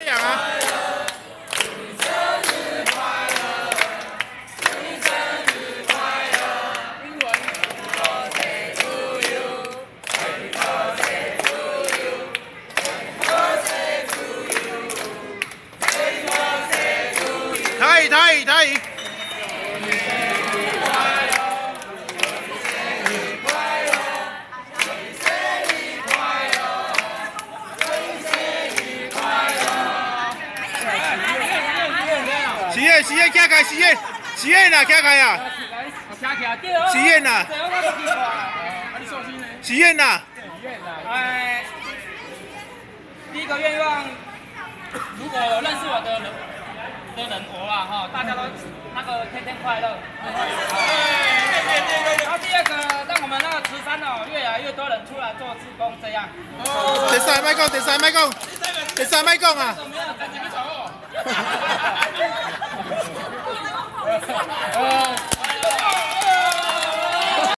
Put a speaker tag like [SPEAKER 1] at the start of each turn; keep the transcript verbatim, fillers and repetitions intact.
[SPEAKER 1] 讲啊。 台语，台语，台语。实验，实验，开开，实验，实验啦，开开啊！实验啦，实验啦。
[SPEAKER 2] 哎，第一个愿望，如果有认识我的人。 的人活啊哈，大家都那个天天快乐。然后第二个，让我们那个慈山哦，越来越多人出来做志工，这样。
[SPEAKER 1] 第三麦讲，第三麦讲，第三麦讲啊。
[SPEAKER 2] 没有，感